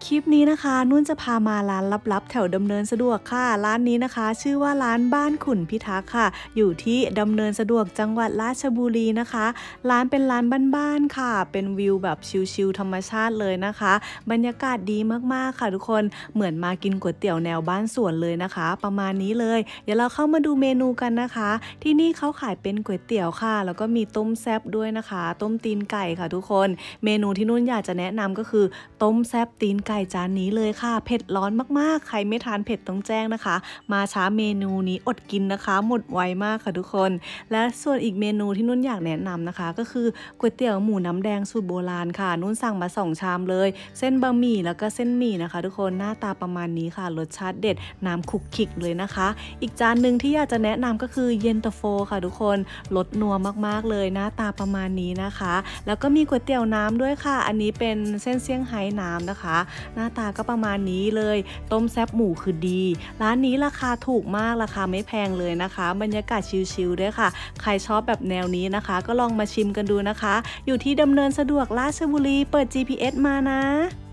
คลิปนี้นะคะนุ่นจะพามาร้านลับๆแถวดำเนินสะดวกค่ะร้านนี้นะคะชื่อว่าร้านบ้านขุนพิทักษ์ค่ะอยู่ที่ดำเนินสะดวกจังหวัดราชบุรีนะคะร้านเป็นร้านบ้านๆค่ะเป็นวิวแบบชิลๆธรรมชาติเลยนะคะบรรยากาศดีมากๆค่ะทุกคนเหมือนมากินก๋วยเตี๋ยวแนวบ้านสวนเลยนะคะประมาณนี้เลยเดี๋ยวเราเข้ามาดูเมนูกันนะคะที่นี่เขาขายเป็นก๋วยเตี๋ยวค่ะแล้วก็มีต้มแซ่บด้วยนะคะต้มตีนไก่ค่ะทุกคนเมนูที่นุ่นอยากจะแนะนำก็คือต้มแซ่บตีนไก่จานนี้เลยค่ะเผ็ดร้อนมากๆใครไม่ทานเผ็ดต้องแจ้งนะคะมาช้าเมนูนี้อดกินนะคะหมดไวมากค่ะทุกคนและส่วนอีกเมนูที่นุ่นอยากแนะนำนะคะก็คือก๋วยเตี๋ยวหมูน้ำแดงสูตรโบราณค่ะนุ่นสั่งมา2ชามเลยเส้นบะหมี่แล้วก็เส้นหมี่นะคะทุกคนหน้าตาประมาณนี้ค่ะรสชาติเด็ดน้ำคุกคิกเลยนะคะอีกจานหนึ่งที่อยากจะแนะนำก็คือเย็นตาโฟค่ะทุกคนรสนัวมากๆเลยหน้าตาประมาณนี้นะคะแล้วก็มีก๋วยเตี๋ยวน้ำด้วยค่ะอันนี้เป็นเส้นเซี่ยงไฮ้น้ำนะคะหน้าตาก็ประมาณนี้เลยต้มแซ่บหมูคือดีร้านนี้ราคาถูกมากราคาไม่แพงเลยนะคะบรรยากาศชิลๆด้วยค่ะใครชอบแบบแนวนี้นะคะก็ลองมาชิมกันดูนะคะอยู่ที่ดำเนินสะดวกราชบุรีเปิด GPS มานะ